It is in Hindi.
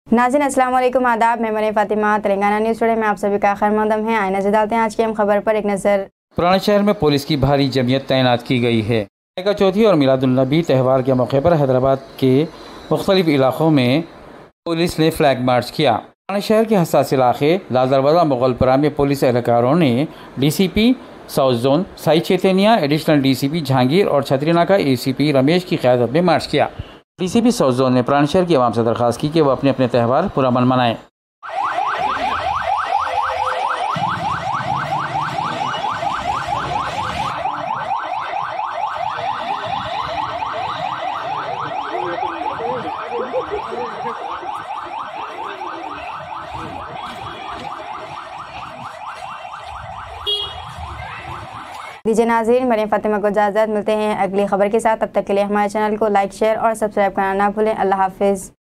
नाज़रीन अस्सलाम वालेकुम, आदाब। मैं मरियम फातिमा, तेलंगाना न्यूज़ टुडे में आप सभी का खैर मकदम है। आइए नजर डालते हैं आज की हम खबर पर एक नज़र। पुराने शहर में पुलिस की भारी जमयत तैनात की गई है। का चौथी और मिलादुन्नबी त्यौहार के मौके पर हैदराबाद के मुख्तलिफ इलाकों में पुलिस ने फ्लैग मार्च किया। पुराने शहर के हसास इलाके लाल दरवाज़ा मुगलपुरा में पुलिस एहलकारों ने DCP south zone Sai Chaitanya, additional DCP Jahangir और छतरीनाका ACP रमेश की क़यादत में मार्च किया। DCP साउथ जोन ने पुराने शहर की आवाम से दरख्वास्त की कि वह अपने अपने त्यौहार पुरअमन मनाएं। दीजिए नाज़रीन, मरियम फातिमा को इजाज़त। मिलते हैं अगली खबर के साथ। तब तक के लिए हमारे चैनल को लाइक, शेयर और सब्सक्राइब करना ना भूलें। अल्लाह हाफिज़।